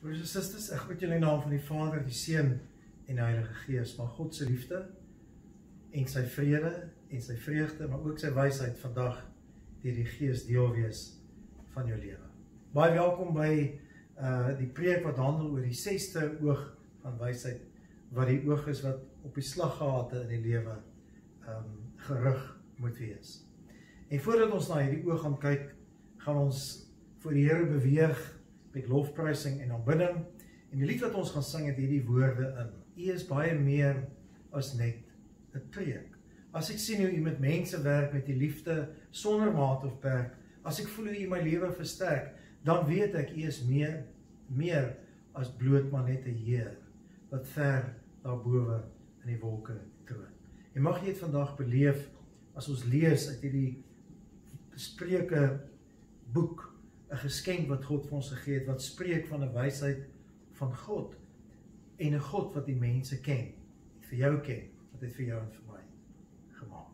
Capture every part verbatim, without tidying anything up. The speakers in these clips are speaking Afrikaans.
Broers en susters, ek groet julle in die naam van die Vader, die Seun en die Heilige Gees. Maar God se liefde en sy vrede en sy vreugde, maar ook sy wysheid vandag deur die Gees deel wees van jou lewe. Baie welkom by uh, die preek wat handel oor die sesde oog van wysheid, wat die oog is wat op die slaggate in die lewe um, gerig moet wees. En voordat ons na hierdie oog gaan kyk, gaan ons voor die Here beweeg met lofprysing en aanbidding. En die lied wat ons gaan sing het hierdie woorde in: U is baie meer as net 'n preek. As ek sien hoe U met mense werk met die liefde sonder maat of perk, as ek voel hoe U my lewe versterk, dan weet ek U is meer, meer as bloot maar net 'n Heer wat ver daarbowe in die wolke troon. En mag jy dit vandag beleef as ons lees uit hierdie Spreuke boek, 'n geskenk wat God vir ons gegee het, wat spreek van 'n wysheid van God en 'n God wat die mense ken, vir jou ken, wat het vir jou en vir my gemaak.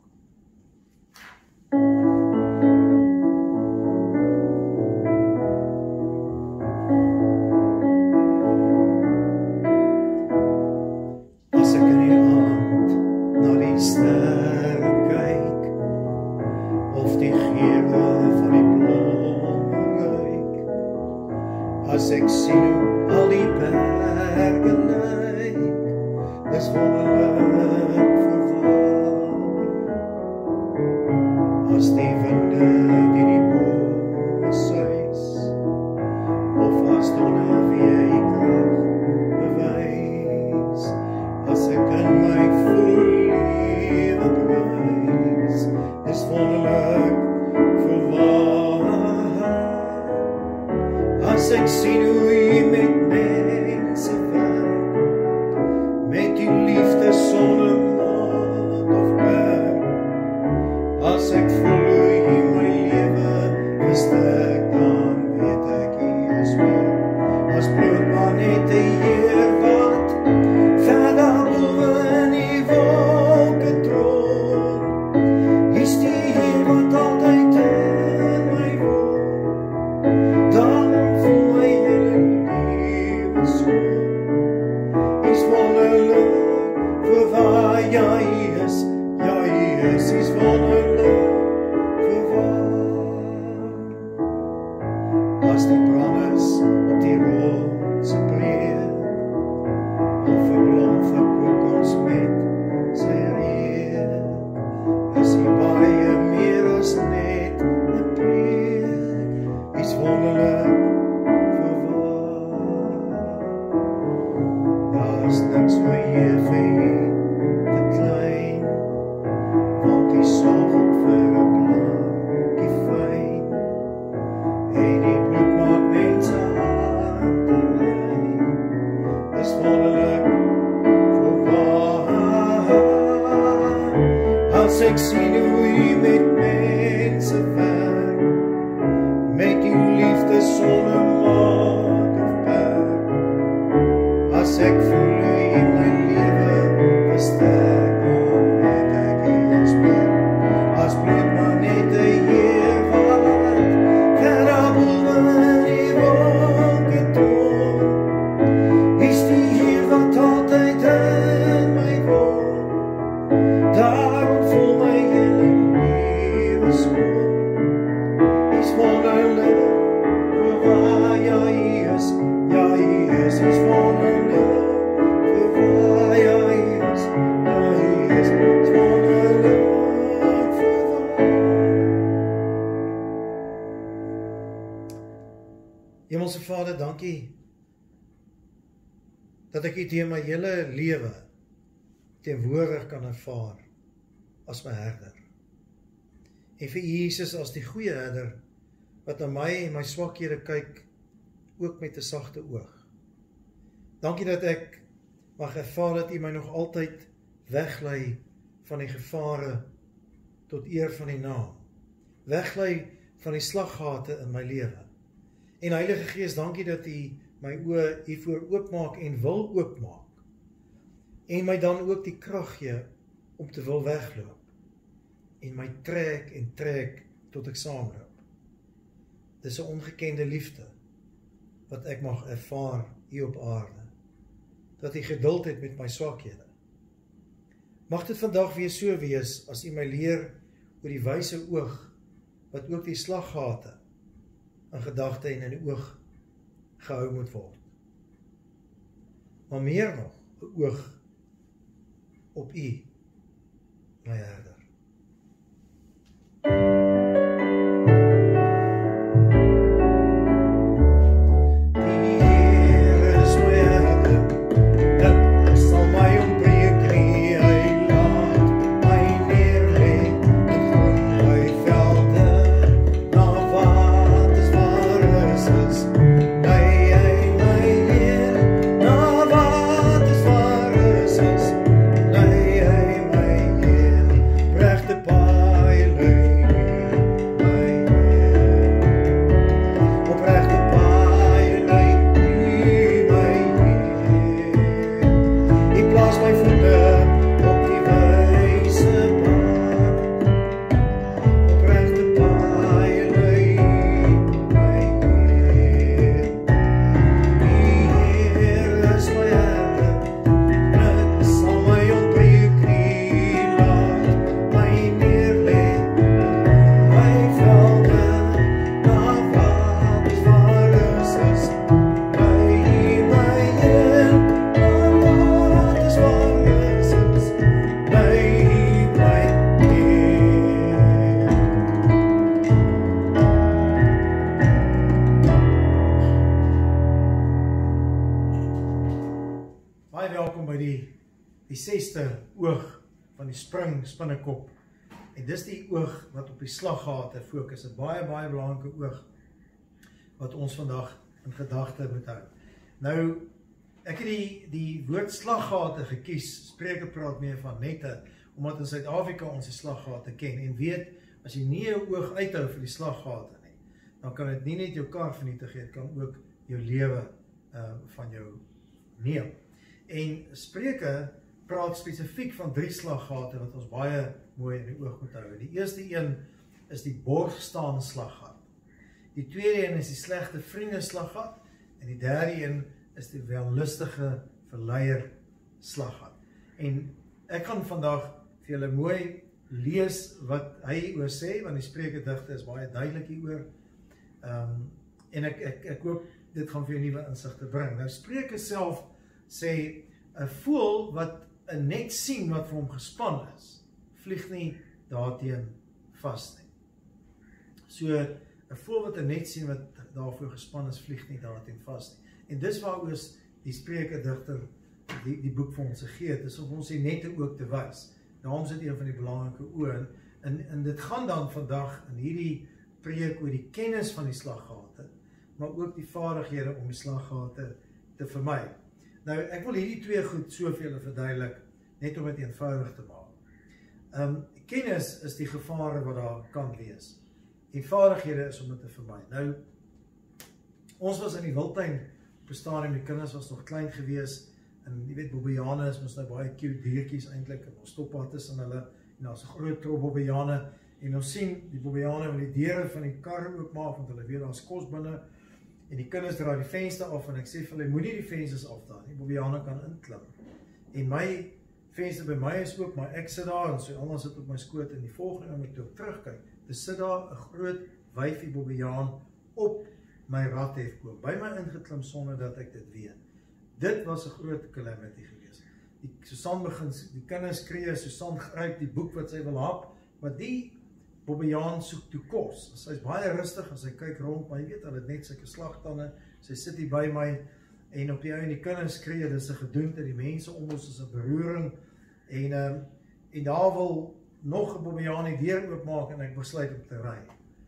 As ek in die aand na die sterre kyk, of die geure van die blomme ruik, as ek sien hoe al die berge lyk, dis wonderlik verwaai. As die winde die die bome suis, of as donne weer die krag bewys, as ek in my lewe prys, dis wonderlik verwaai. As ek sien hoe U met mense werk, met die liefde sonder maat of perk, as ek voel hoe U my lewe versterk, dan weet ek U is meer as bloot maar net 'n Heer wat ver daarbowe in die wolke troon. Is die Heer wat altyd in my woon, dan voel my hele lewe skoon. Is wonderlik vir waar ja U is, ja U is, is wonderlik vir waar. As die branders op die rots breek, of 'n blom verkoop ons met sy reuk, is U baie meer as net 'n preek, is wonderlik vir waar. Daar is niks my Heer vir U te klein, want U sorg ook vir 'n blaadjie fyn, en die bloed maak mense harte rein, is wonderlik vir waar. As ek sien hoe U met mense werk, met die liefde sonder maat of perk, as ek voel hoe U my lewe versterk, dan weet ek U is meer as bloot maar net 'n Heer wat ver daarbowe in die wolke troon. Is die Heer wat altyd in my woon, daarom voel my hele lewe skoon. Is wonderlik vir waar ja U is, ja U is, is wonderlik vir waar ja U is, ja U is, is wonderlik vir waar. Hemelse Vader, dankie dat ek U deur my hele lewe teenwoordig kan ervaar as my herder. En vir Jesus as die goeie herder wat na my en my swakhede kyk, ook met 'n sagte oog. Dankie dat ek mag ervaar dat U my nog altyd weglei van die gevare tot eer van die naam. Weglei van die slaggate in my lewe. En Heilige Gees, dankie dat U my oë hiervoor oopmaak en wil oopmaak. En my dan ook die krag gee om te wil wegloop. En my trek en trek tot ek saamloop. Dis 'n ongekende liefde wat ek mag ervaar hier op aarde. Dat U geduld het met my swakhede. Mag dit vandag weer so wees, as U my leer oor die wyse oog, wat ook die slaggate in gedagte en in die oog gehou moet word. Maar meer nog, 'n oog op U, my herder. Die sesde oog van die spring spinnekop. En dis die oog wat op die slaggate fokus. 'n Baie baie belangrike oog wat ons vandag in gedagte moet hou. Nou, ek het die die woord slaggate gekies. Spreuke praat meer van nette, omdat in Suid-Afrika ons die slaggate ken en weet, as jy nie jou oog uithou vir die slaggate nie, dan kan dit nie net jou kar vernietig, dit kan ook jou lewe uh, van jou neem. En Spreuke praat spesifiek van drie slaggate wat ons baie mooi in die oog moet hou. Die eerste een is die borgstaan slaggat. Die tweede een is die slegte vriende slaggat. En die derde een is die wellustige verleier slaggat. En ek gaan vandag vir julle mooi lees wat hy oor sê, want die Spreukedigte is baie duidelik hieroor. Um, en ek, ek, ek hoop dit gaan vir jou nuwe insigte bring. Nou Spreuke self sê, 'n voël wat 'n net sien wat vir hom gespan is, vlieg nie daarteen vas nie. So, 'n voël wat 'n net sien wat daarvoor gespan is, vlieg nie daarteen vas nie. En dis waaroor die Spreukedigter die, die boek vir ons gegee het, is om ons die nette ook te wys. Daarom is dit een van die belangrike oë. En, en dit gaan dan vandag in hierdie preek oor die kennis van die slaggate, maar ook die vaardighede om die slaggate te vermy. Nou, ek wil hierdie twee goed soveel verduidelik, net om dit eenvoudig te maak. Um, kennis is die gevare wat daar kan wees. En vaardighede is om dit te vermy. Nou, ons was in die wildtuin op 'n stadium, die kinders was nog klein gewees, en jy weet, bobbejane is ons nou baie cute diertjies eintlik, en ons stop daar tussen hulle, en daar's 'n groot trop bobbejane, en ons sien die bobbejane wil die deure van die kar oopmaak, want hulle weet daar's kos binne. En die kinders draai die venster af en ek sê vir hulle, moenie die vensters afdraai, die bobbejane kan inklim. En my venster by my is oop, maar ek sit daar en so almal sit op my skoot en die volgende oomblik toe ek terugkyk, dis sit daar 'n groot wyfie bobbejaan op my rathefkoop, by my ingeklim sonder dat ek dit weet. Dit was 'n groot calamity geweest. Die Susan begin, die kinders skree, Susan gryp die boek wat sy wil hap, maar die bobbejaan soek toe kos. Sy is baie rustig en sy kyk rond, maar jy weet, hulle het net sulke slagtande. Sy sit hier by my en op die ou en die kinders skree, dis 'n gedoente, die mense om ons is 'n beroering en um, en daar wil nog 'n bobbejaan die deur oopmaak en ek besluit om te ry.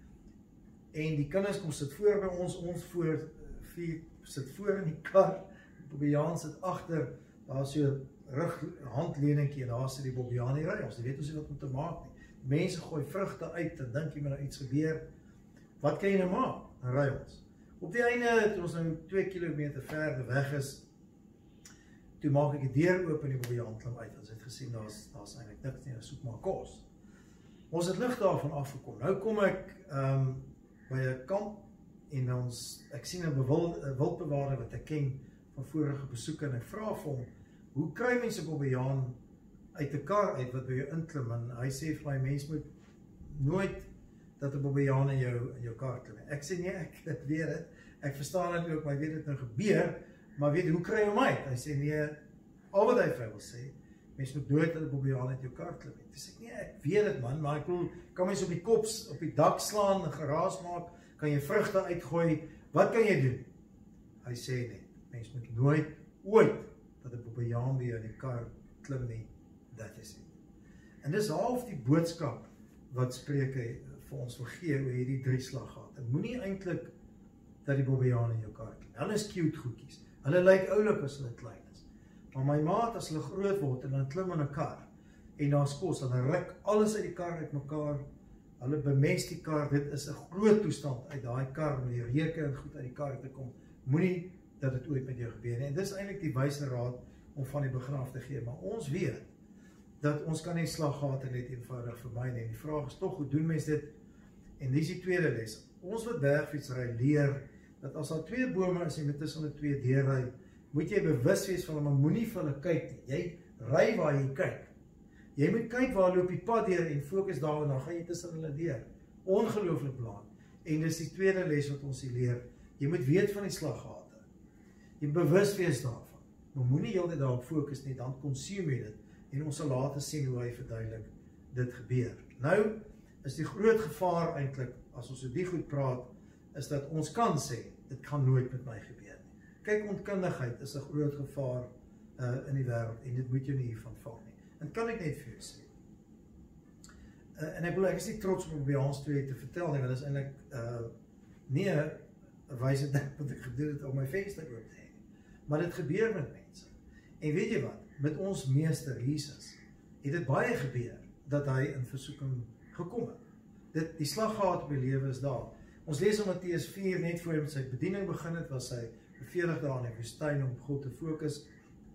En die kinders kom sit voor by ons, ons voor vier sit voor in die kar, die bobbejaan sit agter, daar is so 'n rug handleningkie en daar sit die bobbejaan nie ry. Ons weet ons nie wat om te maak nie. Mense gooi vrugte uit en dink jy maar nou iets gebeur. Wat kan jy nou maak? Dan ry ons. Op die einde, toe ons nou twee kilometer verder weg is, toe maak ek die deur oop en die bobbejaan klim uit. Ons het gesien, daar's daar's eintlik niks nie, ons soek maar kos. Ons het lig daarvan afgekom. Nou kom ek um, by 'n kamp en ons, ek sien 'n wildbewaarder wat ek ken van vorige besoeke en ek vra vir hom, hoe kry mense 'n bobbejaan uit 'n kar uit wat by jou inklim? En hy sê vir my, mens moet nooit dat 'n bobbejaan in jou in jou kar klim. Ek sê nee, ek, ek weet dit. Ek verstaan dit ook, maar ek weet dit nou gebeur, maar weet hoe kry jy hom uit? Hy sê nee, al wat hy vir wil sê, mens moet nooit dat 'n bobbejaan uit jou kar klim. Ek sê nee, ek weet dit man, maar ek wil, kan mens op die kop, op die dak slaan, 'n geraas maak, kan jy vrugte uitgooi, wat kan jy doen? Hy sê net, mens moet nooit, ooit, dat 'n bobbejaan by jou in die kar klim nie, dat is het. En dis half die boodskap wat Spreuke vir ons wil gee oor hierdie drie slaggate. En moenie eintlik dat die bobbejaan in jou kar klim. Hulle is cute goedjies. Hulle lyk oulik as hulle klein is. Maar my maat, as hulle groot word en dan klim in 'n kar en daar's kos, hulle ruk alles uit die kar uitmekaar. Hulle bemest die kar. Dit is 'n groot toestand uit daai kar om die reuke en goed uit die kar te kom. Moenie dat dit ooit met jou gebeur nie. En dis eintlik die wyse raad om van die begin af te gee. Maar ons weet dat ons kan nie slaggate net eenvoudig vermy nie. Die vraag is tog, hoe doen mense dit? En dis die tweede les. Ons wat bergfietsry leer dat as daar twee bome is en met tussen die twee deurry, moet jy bewus wees van hulle, maar moenie vir hulle kyk nie. Jy ry waar jy kyk. Jy moet kyk waar loop die pad deur en fokus daar en dan gaan jy tussen hulle deur. Ongelooflik belangrijk. En dis die tweede les wat ons hier leer. Jy moet weet van die slaggate. Jy bewus wees daarvan. Maar moenie heeltyd daarop fokus nie, dan consume jy dit. En ons sal later sien hoe hy verduidelik dit gebeur. Nou is die groot gevaar eintlik, as ons oor die goed praat, is dat ons kan sê, dit gaan nooit met my gebeur nie. Kyk, ontkundigheid is 'n groot gevaar uh, in die wêreld en dit moet jy nie hiervan vang nie. En kan ek net vir jou sê. Uh, en ek wil ek is nie trots om op by ons twee te vertel nie, want dit is eintlik uh, nie 'n wyse ding wat ek gedoen het om my venster oop te hê nie. Maar dit gebeur met mense. En weet jy wat? Met ons meester Jesus het dit baie gebeur dat hy in versoeking gekom het. Dit, die slaggate op die lewe is daar. Ons lees in Matteus vier, net voor hy met sy bediening begin het, was hy veertig dae in die woestyn om op God te fokus.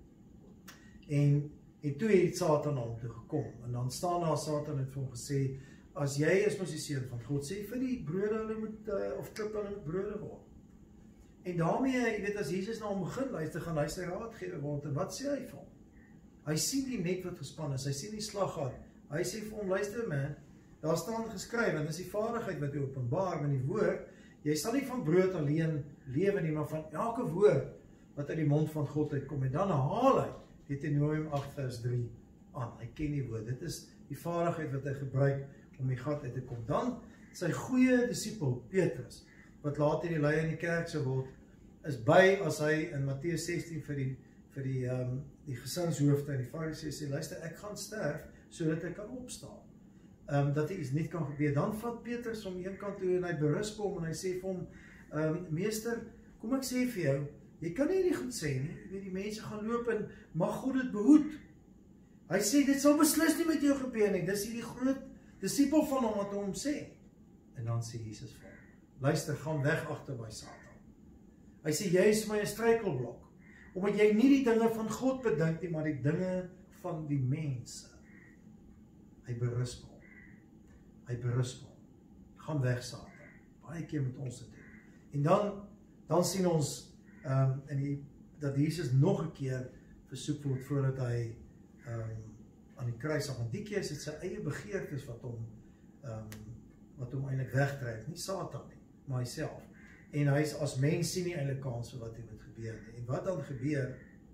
En, en toe het Satan na hom toe gekom. En dan staan daar Satan het vir hom gesê, as jy is mos die seun van God, sê vir die brode hulle moet, uh, of klip hulle moet brode word. En daarmee, jy weet, as Jesus na hom begin luister, gaan hy sy raadgewer word. En wat sê hy vir hom? Hy sien die net wat gespan is, hy sien die slaggat. Hy sê vir hom, luister man, daar staan geskryf, en dis die vaardigheid wat jy openbaar met die woord, jy sal nie van brood alleen lewe nie, maar van elke woord wat uit die mond van God uitkom. En dan haal hy Deuteronomium agt vers drie aan. Hy ken die woord. Dit is die vaardigheid wat hy gebruik om die gat uit te kom. Dan sy goeie disipel Petrus, wat later die leier in die kerk sou word, is by as hy in Matteus sestien vir die vir die um, die gesinshoofde en die fariseërs sê, luister, ek gaan sterf sodat ek kan opstaan. Um, dat iets nie kan gebeur. Dan vat Petrus om een kant toe en hy berus hom en hy sê vir hom, um, meester, kom ek sê vir jou, jy kan nie die goed sê nie, weet die mense gaan loop en mag God dit behoed. Hy sê, dit sal beslis nie met jou gebeur nie, dis hierdie groot disipel van hom wat hom sê. En dan sê Jesus vir hom, luister, gaan weg agter my Satan. Hy sê, jy is my 'n struikelblok, omdat jy nie die dinge van God bedink nie, maar die dinge van die mense. Hy berus hom. Hy berus hom. Gaan weg, Satan. Baie keer met ons dit doen. En dan, dan sien ons um, in die, dat Jesus nog 'n keer versoek word voordat hy um, aan die kruis hang. Want die keer is dit sy eie begeertes wat hom um, wat hom eintlik wegtrek. Nie Satan nie, maar hy self. En hy is as mens sien nie eintlik kans vir wat hy moet gebeur nie. En wat dan gebeur,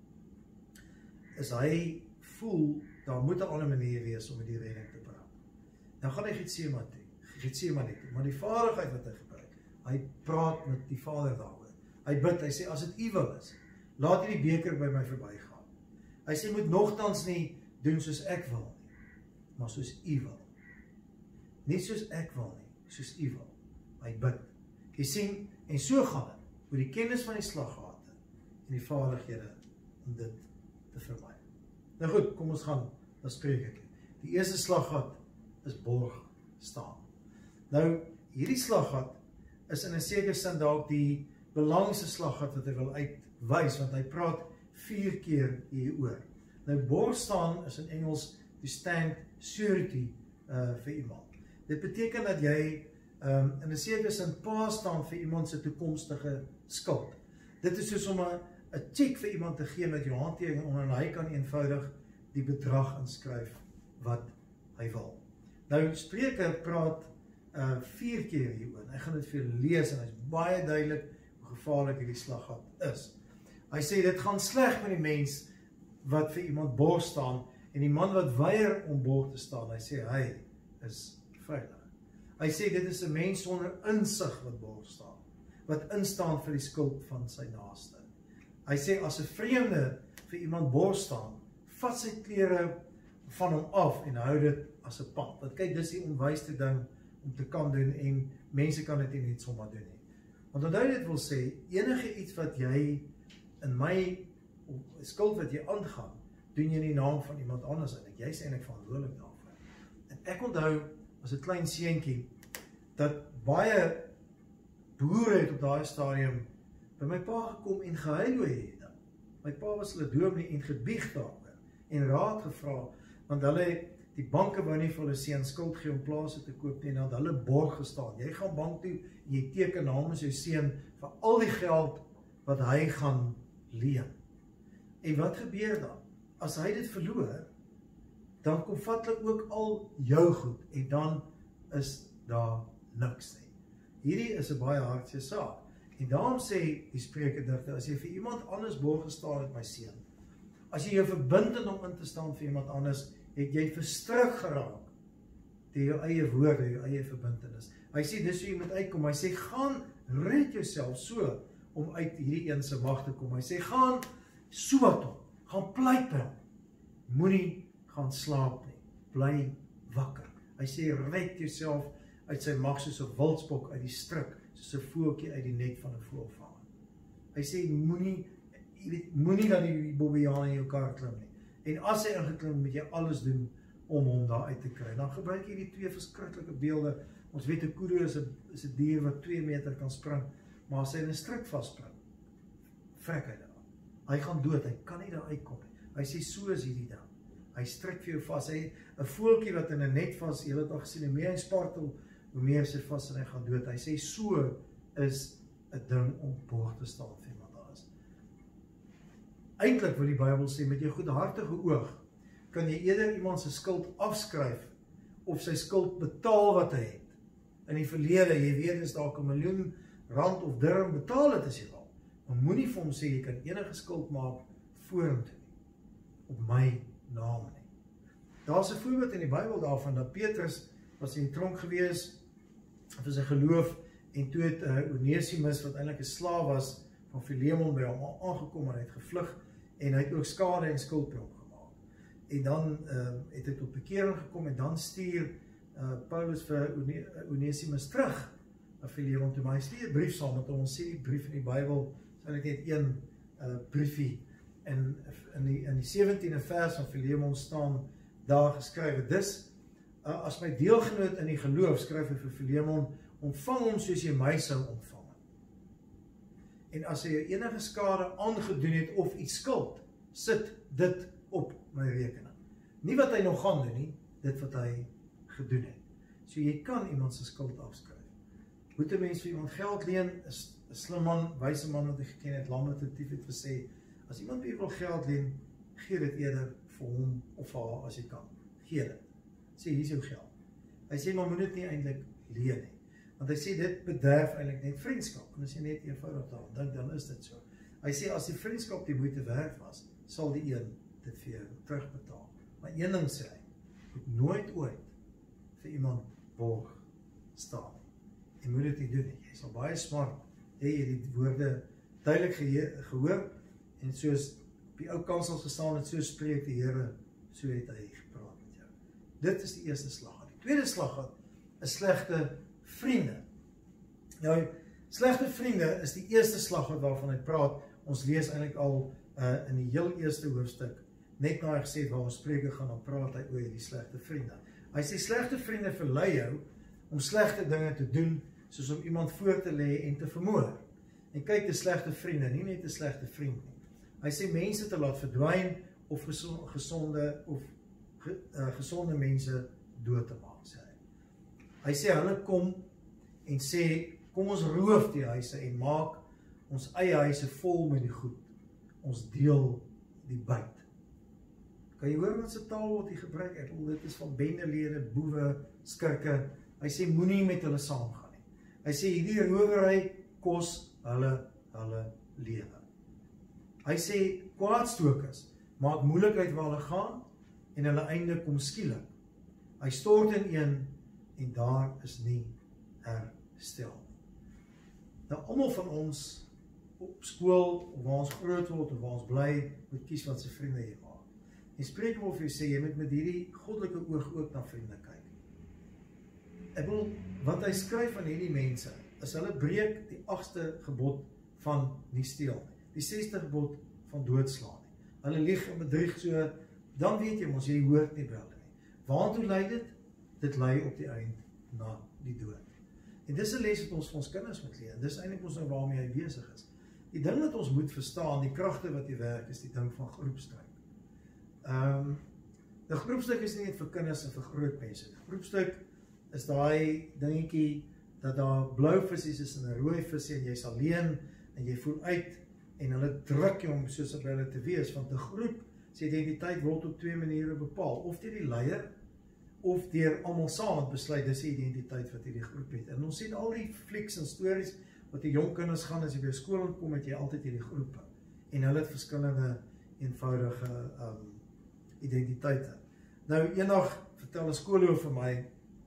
is hy voel, daar moet 'n ander manier wees om met die redding te praat. Dan gaan hy Getsemane toe, Getsemane toe, maar die vaardigheid wat hy gebruik, hy praat met die Vader daaroor. Hy bid, hy sê, as dit U wil is, laat hierdie beker by my verbygaan. Hy sê, moet nogtans nie doen soos ek wil nie, maar soos U wil. Nie soos ek wil nie, soos U wil. Hy bid. Jy sien, en so gaan dit, oor die kennis van die slaggate en die vaardighede om dit te vermy. Nou goed, kom ons gaan, dan spreek ek. Die eerste slaggat is borg staan. Nou, hierdie slaggat is in 'n sekere sin dalk die belangrikste slaggat wat hy wil uitwys, want hy praat vier keer hieroor. Nou, borg staan is in Engels to stand surety uh, vir iemand. Dit beteken dat jy Um, en in sekere sin pa staan vir iemand se toekomstige skuld. Dit is soos om 'n 'n cheque vir iemand te gee met jou handtekening onder, en hy kan eenvoudig die bedrag inskryf wat hy wil. Nou, Spreuke praat uh, vier keer hieroor. Ek gaan dit vir julle lees en hy is baie duidelik hoe gevaarlik hierdie slaggat is. Hy sê dit gaan sleg met die mens wat vir iemand borg staan, en die man wat weier om borg te staan, hy sê hy is veilig. Hy sê dit is 'n mens sonder insig wat borg staan, wat instaan vir die skuld van sy naaste. Hy sê as 'n vreemde vir iemand borg staan, vat sy klere van hom af en hou dit as 'n pand. Want kyk, dis die onwyste ding om te kan doen, en mense kan dit nie net sommer doen nie. Want onthou dit wil sê, enige iets wat jy in my skuld wat jy aangaan, doen jy in die naam van iemand anders en jy is eintlik verantwoordelik daarvoor. En ek onthou as 'n klein seentjie dat baie boere het op daai stadium by my pa gekom en gehuil oor hierdie ding. My pa was hulle dominee en gebieg daaroor en raad gevra, want hulle die banke wou nie vir hulle seun skuld gee om plase te koop nie, en dan hulle borg gestaan. Jy gaan bank toe en jy teken namens jou seun vir al die geld wat hy gaan leen. En wat gebeur dan? As hy dit verloor, dan kom vat hulle ook al jou goed, en dan is daar niks nie. Hierdie is 'n baie hartseer saak. En daarom sê die Spreukedigter, as jy vir iemand anders borg gestaan het, my seun, as jy jou verbind het om in te staan vir iemand anders, het jy verstrik geraak deur jou eie woorde, jou eie verbintenis. Hy sê dis hoe jy moet uitkom. Hy sê gaan red jouself so om uit hierdie een se mag te kom. Hy sê gaan soat hom, gaan pleit by hom. Moenie gaan slaap nie, bly wakker. Hy sê red jouself uit sy mag soos 'n wildsbok uit die stryk, soos 'n voeltjie uit die net van 'n voëlvanger. Hy sê moenie moenie dat die bobbejaan in jou kar klim nie. En as hy ingeklim, moet jy alles doen om hom daar uit te kry. Dan gebruik jy die twee verskriklike beelde. Ons weet 'n kudu is 'n is 'n dier wat twee meter kan spring, maar as hy in 'n stryk vasspring, vrek hy daar. Hy gaan dood, hy kan nie daar uitkom nie. Hy sê so is hierdie ding. Hy stryk vir jou vas. Hy 'n voeltjie wat in 'n net vas, jy het al gesien, hoe meer hy spartel, hoe meer sy vas en hy gaan dood. Hy sê so is 'n ding om borg te staan vir iemand anders. Eintlik wil die Bybel sê, met jou goedhartige oog kan jy eerder iemand se skuld afskryf of sy skuld betaal wat hy het. In die verlede, jy weet, is dalk 'n miljoen rand of dirham, betaal het as jy wil. Maar moenie vir hom sê jy kan enige skuld maak vorentoe nie, op my naam nie. Daar's 'n voorbeeld in die Bybel daarvan dat Petrus was in die tronk gewees vir sy geloof, en toe het uh, Onesimus, wat eintlik 'n slaaf was van Filemon, by hom aangekom en hy het gevlug, en hy het ook skade en skuld by hom gemaak. En dan uh, het hy tot bekering gekom, en dan stuur uh, Paulus vir One Onesimus terug na Filemon toe, maar hy stuur 'n brief saam met hom. Ons sê die brief in die Bybel is eintlik net een uh, briefie, en in die, in die sewentiende vers van Filemon staan daar geskrywe, dis, uh, as my deelgenoot in die geloof, skryf hy vir Filemon, ontvang hom soos jy my sou ontvang. En as hy enige skade aangedoen het of iets skuld, sit dit op my rekening. Nie wat hy nog gaan doen nie, dit wat hy gedoen het. So jy kan iemand se skuld afskryf. Moet 'n mens vir iemand geld leen, is 'n slim man, wyse man wat ek geken het, Lambertief het gesê, as iemand vir jou wil geld leen, gee dit eerder vir hom of vir haar as jy kan. Gee dit. Sê, hier is jou geld. Hy sê, maar moet dit nie eintlik leen nie. Want hy sê, dit bederf eintlik net vriendskap. En as jy net eenvoudig daaraan dink, dan is dit so. Hy sê, as die vriendskap die moeite werd was, sal die een dit vir jou terugbetaal. Maar een ding sê hy, moet nooit ooit vir iemand borg staan. Jy moet dit nie doen nie. Jy sal baie smart, jy het die woorde duidelik gehoor, en soos op die ou kansels gestaan het, so spreek die Here, so het hy gepraat met jou. Dit is die eerste slaggat. Die tweede slaggat is slegte vriende. Nou, slegte vriende is die eerste slaggat waarvan hy praat. Ons lees eintlik al uh, in die heel eerste hoofstuk, net na hy gesê het waar ons Spreuke gaan, dan praat hy oor die slegte vriende. Hy sê, slegte vriende verlei jou om slegte dinge te doen, soos om iemand voor te lê en te vermoor. En kyk, die slegte vriende, nie net 'n slegte vriend nie. Hy sê mense te laat verdwyn, of gesonde, of ge, uh, gesonde mense dood te maak, sê hy. Hy sê, hulle kom en sê, kom ons roof die huise en maak ons eie huise vol met die goed. Ons deel die byt. Kan jy hoor wat se taal wat hy gebruik? Ek bedoel, dit is van bendelede, boewe, skurke. Hy sê, moenie met hulle saamgaan nie. Hy sê, hierdie rowery kos hulle, hulle lewe. Hy sê, kwaadstokers, maak moeilikheid waar hulle gaan, en hulle einde kom skielik. Hy stort in een, en daar is nie herstel nie. Nou, almal van ons op skool, of waar ons groot word, of waar ons bly, moet kies wat sy vriende jy maak. En spreek of jy sê, jy moet met hierdie goddelike oog ook na vriende kyk. Ek wil, wat hy skryf aan hierdie mense, is hulle breek die agste gebod van nie steel nie. Die sesde gebod van doodslaan nie. Hulle lieg en bedrieg so, dan weet jy mos, jy hoort nie belde nie. Waartoe lei dit? Dit lei op die eind na die dood. En dis 'n les wat ons vir ons kinders moet leer. Dis eintlik ons nou waarmee hy besig is. Die ding wat ons moet verstaan, die kragte wat hy werk, is die ding van groepsdruk. Ehm, um, die groepsdruk is nie net vir kinders en vir groot mense. Die groepsdruk is daai dingetjie dat daar blou visies is en 'n rooi visie en jy's alleen en jy voel uit en hulle druk jou om soos op hulle te wees, want 'n groep se identiteit word op twee maniere bepaal, of deur die leier of deur almal saam besluit dis die identiteit wat hierdie groep het. En ons sien al die flieks en stories wat die jong kinders gaan as jy by skool kom, het jy altyd hierdie groepe en hulle het verskillende eenvoudige um, identiteite. Nou eendag vertel 'n skoolhoof vir my,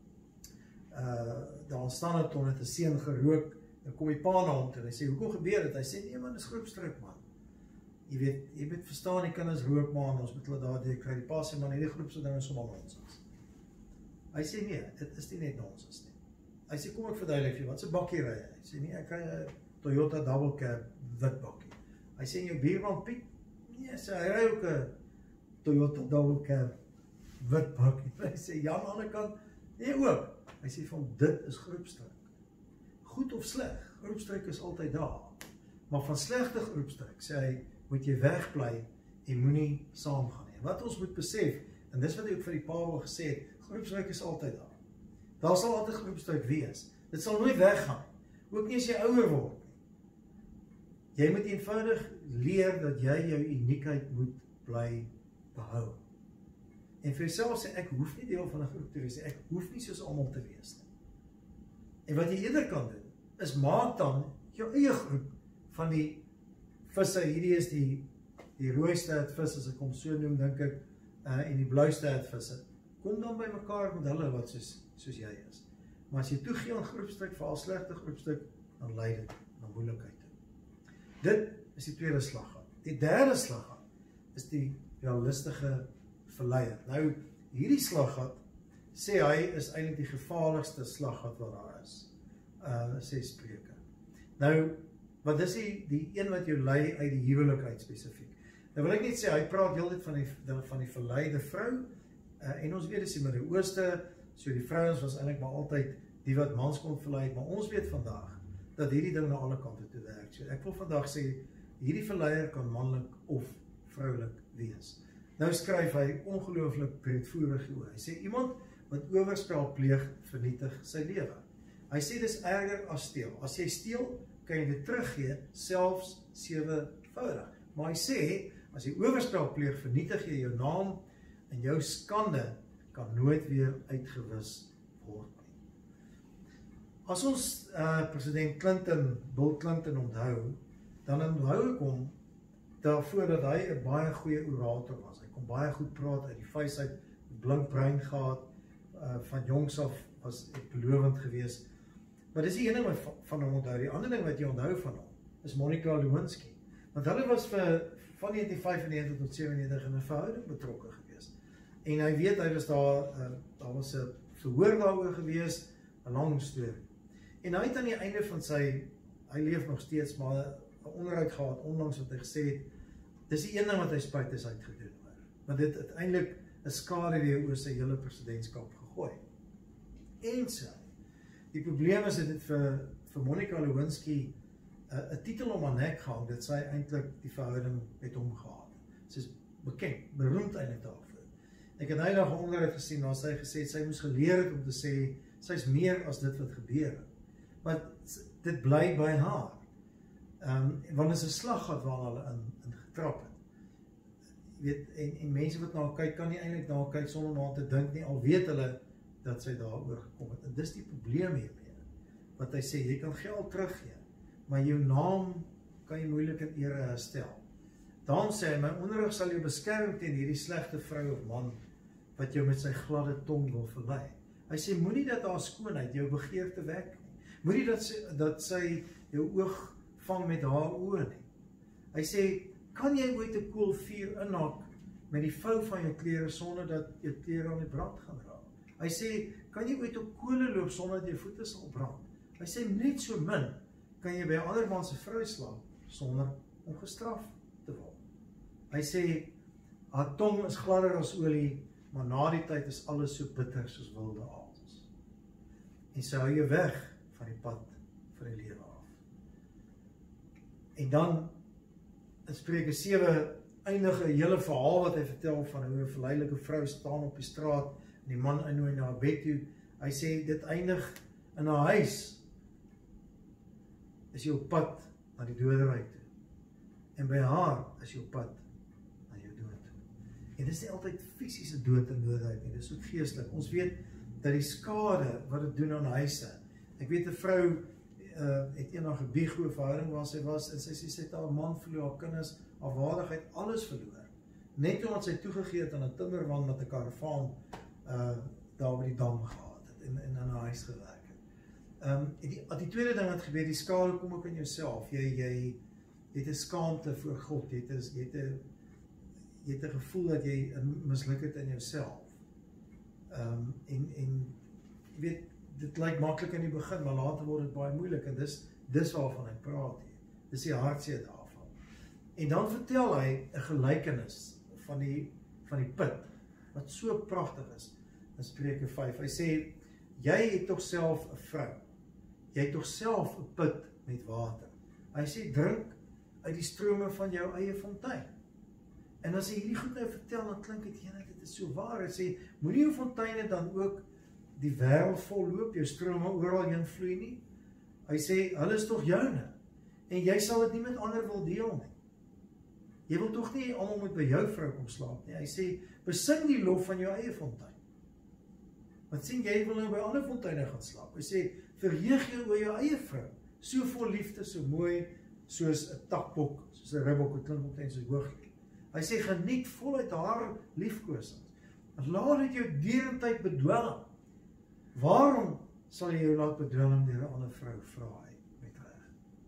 uh, daar staan het, het 'n seun gerook, en kom die pa na hom toe, en hy sê, hoekom gebeur dit? Hy sê, nee man, dis groepsdruk man. Jy weet, jy moet verstaan, die kinders rook man, ons moet hulle daar deur kry. Die pa sê, man, hierdie groepse ding is sommer nonsens. Hy sê, nee, dit is nie net nonsens nie. Hy sê, kom ek verduidelik vir jou, wat se bakkie ry hy? Hy sê, nee, ek kry 'n Toyota double cab wit bakkie. Hy sê, en jou buurman Piet? Nee, sê, hy ry ook 'n Toyota double cab wit bakkie. Hy sê, ja, aan die ander kant, nee ook. Hy sê, van dit is groepsdruk. Goed of sleg, groepsdruk is altyd daar. Maar van slegte groepsdruk, sê hy, moet jy wegbly en moenie saamgaan nie. Wat ons moet besef, en dis wat hy ook vir die pa gesê het, groepsdruk is altyd daar. Daar sal altyd groepsdruk wees. Dit sal nooit weggaan, ook nie as jy ouer word nie. Jy moet eenvoudig leer dat jy jou uniekheid moet bly behou. En vir jouself sê, ek hoef nie deel van 'n groep te wees nie, ek hoef nie soos almal te wees nie. En wat jy eerder kan doen, is maak dan jou eie groep van die visse. Hierdie is die, die rooi staartvis, as ek hom so noem, dink ek, uh, en die blou staartvisse. Kom dan by mekaar met hulle wat soos, soos jy is. Maar as jy toegee aan groepsdruk, veral slegte groepsdruk, dan lei dit na moeilikheid toe. Dit is die tweede slaggat. Die derde slaggat is die realistige verleier. Nou, hierdie slaggat, sê hy, is eintlik die gevaarlikste slaggat wat daar is. Uh, sê Spreuke. Nou, wat is die, die een wat jou lei uit die huwelik uit spesifiek? Nou wil ek net sê, hy praat heel dit van die, van die verleide vrou, uh, en ons weet dis die Midde-Ooste, so die vrouens was eintlik maar altyd die wat mans kon verlei, maar ons weet vandag, dat hierdie ding na alle kante toe werk. So ek wil vandag sê, hierdie verleier kan manlik of vroulik wees. Nou skryf hy ongelooflik breedvoerig oor. Hy sê, iemand wat oorspel pleeg, vernietig sy lewe. Hy sê, dis erger as steel. As jy steel, kan jy dit teruggee, selfs sewevoudig. Maar hy sê, as jy oorspel pleeg, vernietig jy jou naam, en jou skande kan nooit weer uitgewis word nie. As ons uh, president Clinton, Bill Clinton onthou, dan onthou ek hom daarvoor dat hy 'n baie goeie orator was. Hy kon baie goed praat uit die vuis uit, blink brein gehad, uh, van jongs af was ek belovend geweest. Maar dis die ene wat van hom onthou. Die ander ding wat jy onthou van hom, is Monica Lewinsky. Want hulle was vir, van negentien vyfennegentig tot sewennegentig in 'n verhouding betrokke geweest. En hy weet, hy was daar, uh, daar was 'n verhoor daaroor geweest, 'n lang storie. En hy het aan die einde van sy, hy leef nog steeds, maar 'n onderhoud gehad, onlangs wat hy gesê het, dis die een ding wat hy spyt is uitgedoen oor. Want dit uiteindelik 'n skade weer oor sy hele presidentskap gegooi. En sy, die probleem is dat dit vir, vir Monica Lewinsky 'n uh, titel om haar nek gehang, dat sy eintlik die verhouding met hom gehad. Sy is bekend, beroemd eintlik daarvoor. Ek het nou nog 'n onderhoud gesien waar sy gesê het, sy moes geleer het om te sê, sy is meer as dit wat gebeur het. maar dit bly by haar. Um, want is 'n slaggat waar hulle in, in getrap het. Jy weet, en, en mense wat na haar kyk, kan nie eintlik na haar kyk sonder na haar te dink nie, al weet hulle dat sy daaroor gekom het. En dis die probleem hiermee, wat hy sê, jy kan geld teruggee, maar jou naam kan jy moeilik in ere herstel. Daarom sê hy, my onderrig sal jou beskerm teen hierdie slegte vrou of man, wat jou met sy gladde tong wil verlei. Hy sê, moenie dat haar skoonheid jou begeerte wek nie. Moenie dat sy, dat sy jou oog vang met haar oë nie. Hy sê, kan jy ooit 'n koel vuur inhaak met die vou van jou klere sonder dat jou klere aan die brand gaan raak? Hy sê, kan jy ooit op kole loop sonder dat jou voete sal brand? Hy sê, net so min kan jy by 'n ander man se vrou slaap sonder om gestraf te word. Hy sê, haar tong is gladder as olie, maar na die tyd is alles so bitter soos wilde aals. En sy hou jou weg van die pad vir die lewe af. En dan, in Spreuke sewe, eindig 'n hele verhaal wat hy vertel van hoe 'n verleilike vrou staan op die straat en die man innooi na haar bed toe. Hy sê, dit eindig in haar huis, is jou pad na die doderyk toe. En by haar is jou pad na jou dood toe. En dit is nie altyd fisiese dood en doodheid nie, dit is ook geestelik. Ons weet dat die skade wat dit doen aan huise. Ek weet 'n vrou uh, het eendag 'n bigo verhouding waar sy was en sy sê sy het haar man verloor, haar kinders, haar waardigheid, alles verloor. Net omdat sy toegegee het aan 'n timmerman met 'n karavaan uh, daar by die dam gehad het en, en in haar huis gewerk het. Um, die, die tweede ding wat gebeur, die skade kom ook in jouself. Jy, jy, jy het 'n skaamte voor God, jy het 'n jy het 'n jy het 'n gevoel dat jy misluk het in jouself. Um, en, en jy weet, dit lyk maklik in die begin, maar later word dit baie moeilik, en dis, dis waarvan hy praat hier. Dis die hartseer daarvan. En dan vertel hy 'n gelykenis van die, van die put, wat so pragtig is, in Spreuke vyf. Hy sê, jy het toch self 'n vrou, jy het toch self 'n put met water. Hy sê, drink uit die strome van jou eie fontein. En as hy hierdie goed nou vertel, dan klink het, ja, dit is so waar. Hy sê, moenie jou fonteine dan ook die wêreld vol loop, jou strome oral heen vloei nie. Hy sê, hulle is toch joune, en jy sal dit nie met ander wil deel nie. Jy wil toch nie almal moet by jou vrou kom slaap nie. Hy sê, besing die lof van jou eie fontein. Want sien, jy wil nou by ander fonteine gaan slaap. Hy sê, verheug jou oor jou eie vrou, so vol liefde, so mooi, soos 'n takbok, soos 'n ribbok, het klink omtrent soos hooglied. Hy sê, geniet voluit haar liefkosings. Laat dit jou derentyd bedwelm. Waarom sal jy jou laat bedwelm deur 'n ander vrou, vra hy met reg?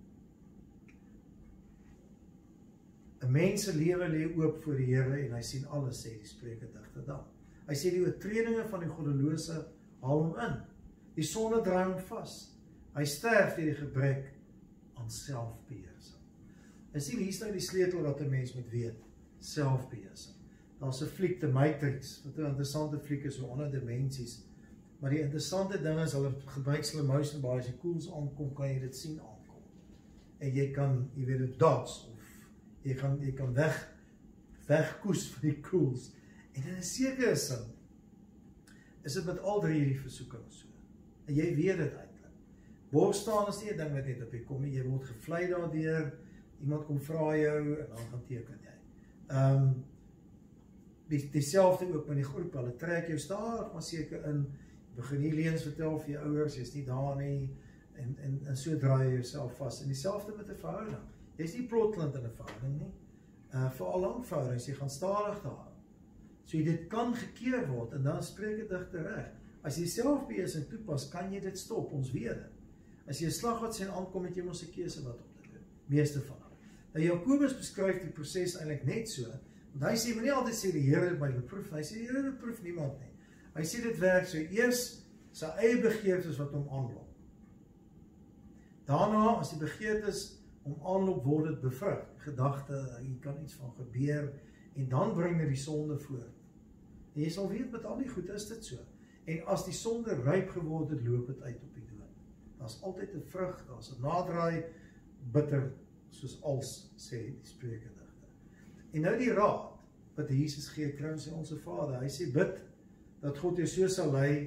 'n Mens se lewe lê oop voor die Here en hy sien alles, sê die Spreuke digter dan. Hy sê die oortredinge van die goddelose haal hom in. Die sonde draai hom vas. Hy sterf deur die gebrek aan selfbeheersing. Hy sien, hier is nou die sleutel wat 'n mens moet weet. Selfbeheersing. Daar's 'n fliek, The Matrix, wat 'n interessante fliek is, so ander dimensies. Maar die interessante ding is, hulle gebruik slow motion, waar as die koels aankom, kan jy dit sien aankom. En jy kan, jy weet dit dots, of jy kan, jy kan weg, wegkoes van die koels. En in 'n sekere sin, is dit met al drie hierdie versoekings so. En jy weet dit eintlik. Borstaan is nie 'n ding wat net op jy kom, jy word gevlei daardeur, iemand kom vra jou, en dan gaan teken jy. Um, die, dieselfde ook met die groep, hulle trek jou stadig, maar seker in, jy begin nie leens vertel vir jou ouers, jy is nie daar nie, en, en, en so draai jy jouself vas. En dieselfde met 'n verhouding. Jy is nie plotseling in 'n verhouding nie, uh, vir al lang verhoudings, jy gaan stadig daar. So dit kan gekeer word, en dan spreek dit digter reg. As jy selfbeheersing toepas, kan jy dit stop, ons weet dit. As jy 'n slaggat sien aankom, het jy mos 'n keuse wat om te doen, meeste van hulle. Nou Jakobus beskryf die proses eintlik net so, want hy sê, maar nie altyd sê die Here het my beproef, hy sê die Here beproef niemand nie. Hy sê dit werk so, eers sy eie begeertes wat hom aanlok. Daarna, as die begeertes hom aanlok, word dit bevrug. Gedagte, hier kan iets van gebeur, en dan bring hy die sonde voort. En jy sal weet, met al die goed is dit so. En as die sonde ryp geword het, loop het uit op die dood. Daar is altyd 'n vrug, daar is 'n naderdraai, bitter, soos als, sê die Spreuke digter. En nou die raad, wat Jesus gee, kry ons sê onsse Vader, hy sê bid, dat God jou so sal lei,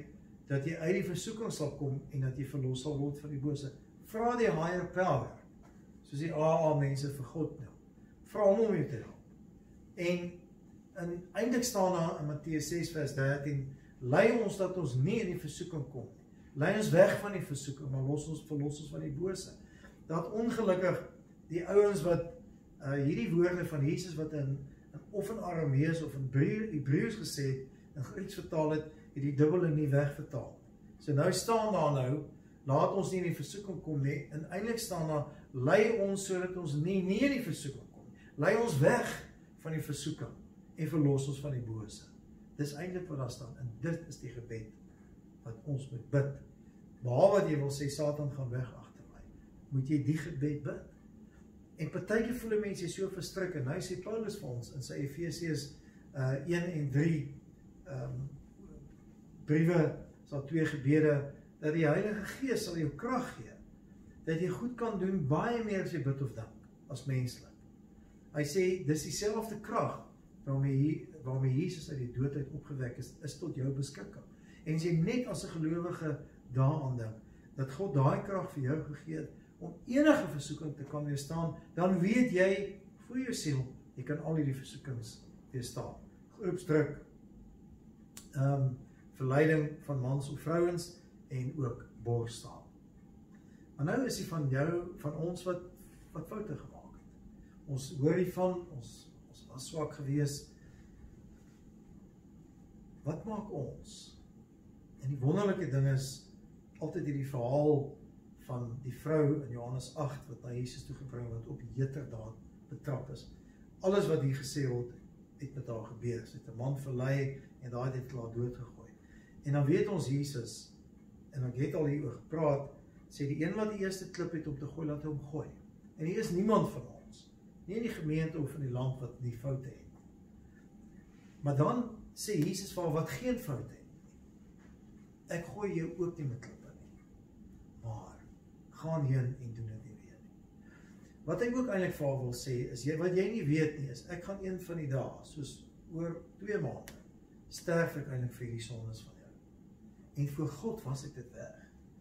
dat jy uit die versoeking sal kom en dat jy verlos sal word van die bose. Vra die higher power, soos die A A mense vir God nou. Vra hom om jou te help. En, en eintlik staan daar in Matteus ses vers dertien, lei ons dat ons nie in die versoeking kom. Lei ons weg van die versoeking, maar los ons, verlos ons van die bose. Dat ongelukkig die ouens wat uh, hierdie woorde van Jesus wat in, in of in Aramees of in Hebreëus gesê het, en Grieks vertaal het, het die dubbele nie wegvertaal. So nou staan daar nou, laat ons nie in die versoeking kom nie, en eintlik staan daar, lei ons sodat ons nie, nie in die versoeking kom. Lei ons weg van die versoeking en verlos ons van die bose. Dis eintlik wat daar staan, en dit is die gebed wat ons moet bid. Behalwe wat jy wil sê, Satan gaan weg agter my, moet jy die gebed bid. En partykeer voel mense so verstrik, en nou sê Paulus vir ons in sy Efesiërs uh, een en drie um, briewe, sal twee gebede, dat die Heilige Gees sal jou krag gee, dat jy goed kan doen, baie meer as jy bid of dank, as menslik. Hy sê, dis dieselfde krag, waarmee, waarmee Jesus uit die doodheid opgewek is, is tot jou beskikking. En as jy net as 'n gelowige daaraan dink, dat God daai krag vir jou gegee het, om enige versoeking te kan weerstaan, dan weet jy, vir jou siel, jy kan al hierdie versoekings weerstaan. Groepsdruk, um, verleiding van mans of vrouens, en ook borstaal. Maar nou is die van jou, van ons wat, wat foute gemaak het. Ons hoor hiervan, ons, ons was swak gewees. Wat maak ons? En die wonderlike ding is, altyd hierdie verhaal van die vrou in Johannes agt, wat na Jesus toe gebring, wat op heterdaad betrap is. Alles wat hier gesê word, het met haar gebeur. Sy het 'n man verlei, en daai het klaar doodgegooi. En dan weet ons Jesus, en ek het al hieroor gepraat, sê die een wat die eerste klip het om te gooi, laat hy hom gooi. En hier is niemand van ons, nie in die gemeente of in die land wat die foute het. Maar dan sê Jesus vir haar wat geen foute het. Ek gooi jou ook nie met klippe nie. Maar, gaan heen en doen dit nie weer nie. Wat ek ook eintlik vir haar wil sê, is jy, wat jy nie weet nie, is ek gaan een van die dae, soos oor twee maande, sterf ek eintlik vir die sondes van jou. En voor God was ek dit weg.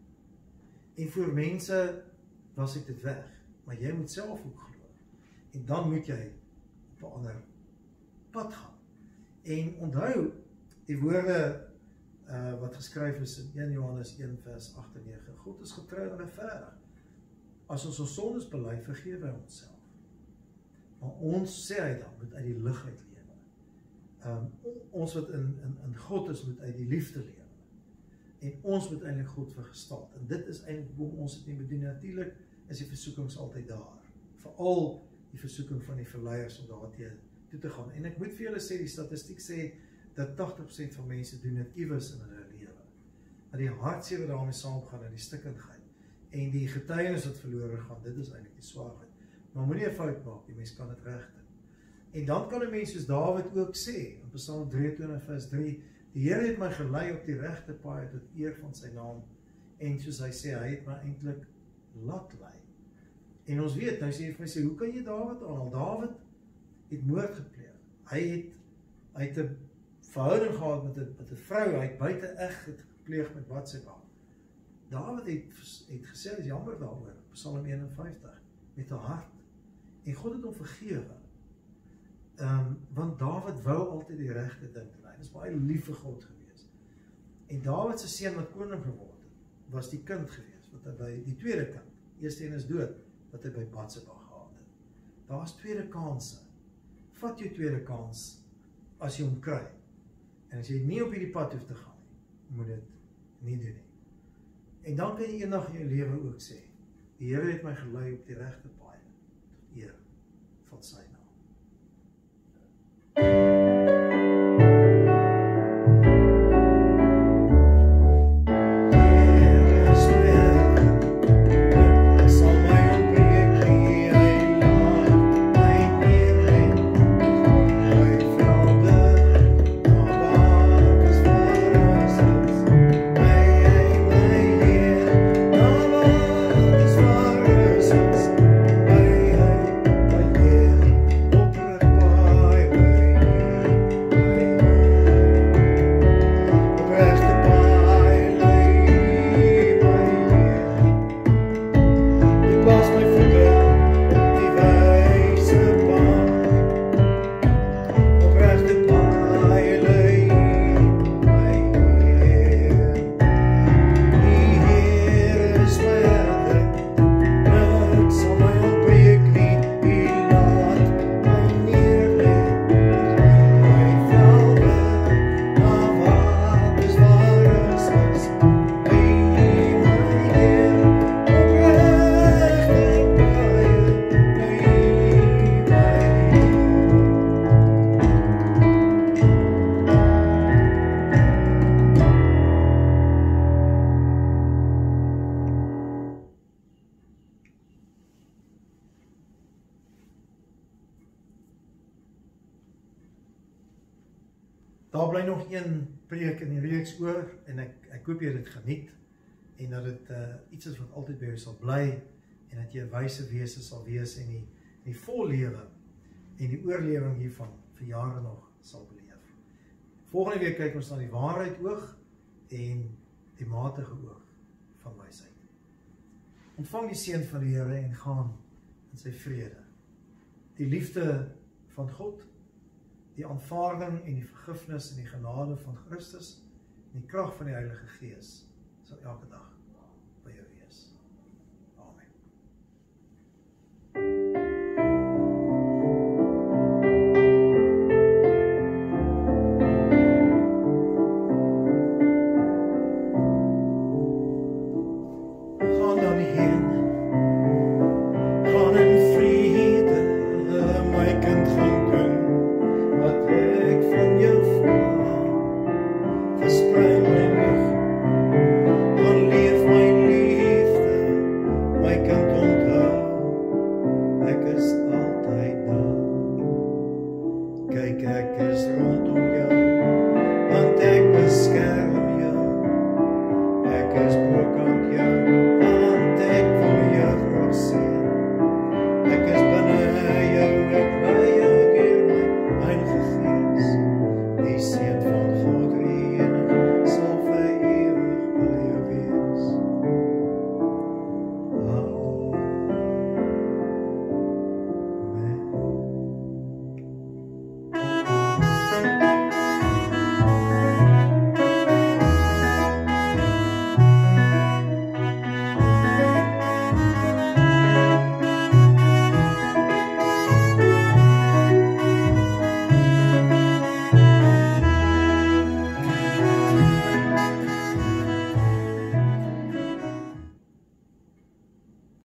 En voor mense was ek dit weg. Maar jy moet self ook glo. En dan moet jy op 'n ander pad gaan. En onthou, die woorde uh, wat geskryf is in een Johannes een vers agt en nege. God is getrou en regverdig. As ons ons sondes bely, vergewe hy onsself. Maar ons, sê hy dan, moet uit die lig uit lewe. Um, ons wat in, in, in God is, moet uit die liefde lewe. En ons moet eintlik God vergestaan. En dit is eintlik hoe ons het nie bedoel. Natuurlik is die versoekings altyd daar. Veral die versoeking van die verleiers om daar te, toe te gaan. En ek moet vir julle sê, die statistiek sê, dat tagtig persent van mense doen dit iewers in hulle lewe. Dat die hartseer wat daarmee saamgaan, en die stikkindheid, en die getuienis wat verlore gaan, dit is eintlik die swaarheid. Maar moenie 'n fout maak, die mens kan dit regte. En dan kan 'n mens soos Dawid ook sê, in Psalm drieëntwintig vers drie, die Here het my gelei op die regte paai tot eer van sy naam, en soos hy sê, hy het my eintlik laat lei. En ons weet, nou sê hy vir my sê, hoe kan jy Dawid aanhaal? Dawid het moord gepleeg. Hy het, hy het 'n verhouding gehad met 'n met 'n vrou, hy het buite eg gepleeg met Batseba. Dawid het, het gesê, hy is jammer daaroor, Psalm een en vyftig, met 'n hart. En God het hom vergewe. Um, want Dawid wou altyd die regte ding doen. Hy is baie lief vir God gewees. En Dawid se seun wat koning geword het, was die kind gewees, wat hy by, die tweede kind, eerste een is dood, wat hy by Batseba gehad het. Daar is tweede kanse. Vat jou tweede kans, as jy hom kry. En as jy nie op hierdie pad hoef te gaan nie, moet dit nie doen nie. En dan kan jy eendag in jou lewe ook sê, die Here het my gelei op die regte paai, tot eer van sy naam. Daar bly nog een preek in die reeks oor en ek, ek hoop jy dit geniet en dat dit uh, iets is wat altyd by jou sal bly en dat jy 'n wyse wese sal wees en die, die vollewe en die oorlewing hiervan vir jare nog sal beleef. Volgende week kyk ons na die waarheid oog en die matige oog van wysheid. Ontvang die seën van die Here en gaan in sy vrede. Die liefde van God, die aanvaarding en die vergifnis en die genade van Christus en die krag van die Heilige Gees sal elke dag by jou wees. Amen. Gaan dan heen, gaan in vrede, my kind, gaan doen wat ek van jou vraag. Versprei my lig, gaan leef my liefde, my kind, onthou, ek is altyd daar. Kyk, ek is rondom